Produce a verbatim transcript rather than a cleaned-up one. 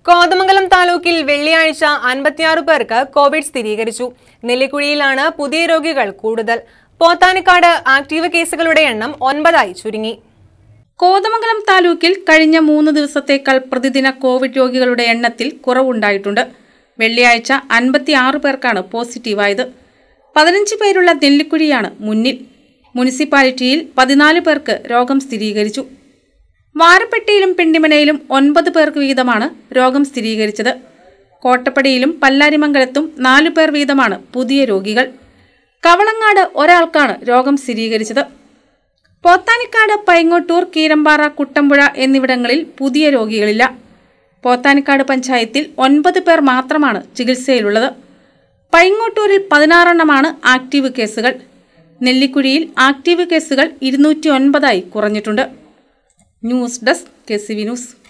കോതമംഗലം താലൂക്കിൽ വെള്ളിയാഴ്ച അൻപത്തിയാറ് പേർക്ക് കോവിഡ് സ്ഥിരീകരിച്ചു. നെല്ലിക്കുഴിയിലാണ് പുതിയ രോഗികൾ കൂടുതൽ. പോത്താനിക്കാട് ആക്റ്റീവ് കേസുകളുടെ എണ്ണം ഒൻപതായി ചുരുങ്ങി. കോതമംഗലം താലൂക്കിൽ കഴിഞ്ഞ മൂന്ന് ദിവസത്തേക്കാൾ പ്രതിദിന കോവിഡ് രോഗികളുടെ എണ്ണത്തിൽ കുറവുണ്ടായിട്ടുണ്ട്. വെള്ളിയാഴ്ച അൻപത്തിയാറ് പേർക്കാണ് പോസിറ്റീവായത്. പതിനഞ്ച് പേരുള്ള നെല്ലിക്കുഴിയാണ് മുന്നിൽ. മുനിസിപ്പാലിറ്റിയിൽ പതിനാല് പേർക്ക് രോഗം സ്ഥിരീകരിച്ചു. വാരപ്പെട്ടിയിലും പിണ്ടിമനയിലും ഒൻപത് പേർക്ക് വീതമാണ് രോഗം സ്ഥിരീകരിച്ചത്. കോട്ടപ്പടിയിലും പല്ലാരിമംഗലത്തും നാലു പേർ വീതമാണ് പുതിയ രോഗികൾ. കവളങ്ങാട് ഒരാൾക്കാണ് രോഗം സ്ഥിരീകരിച്ചത്. പോത്താനിക്കാട്, പൈങ്ങോട്ടൂർ, കീരമ്പാറ, കുട്ടമ്പുഴ എന്നിവിടങ്ങളിൽ പുതിയ രോഗികളില്ല. പോത്താനിക്കാട് പഞ്ചായത്തിൽ ഒൻപത് പേർ മാത്രമാണ് ചികിത്സയിലുള്ളത്. പൈങ്ങോട്ടൂരിൽ പതിനാറെണ്ണമാണ് ആക്റ്റീവ് കേസുകൾ. നെല്ലിക്കുഴിയിൽ ആക്റ്റീവ് കേസുകൾ ഇരുന്നൂറ്റി ഒൻപതായി കുറഞ്ഞിട്ടുണ്ട്. News desk K C V news.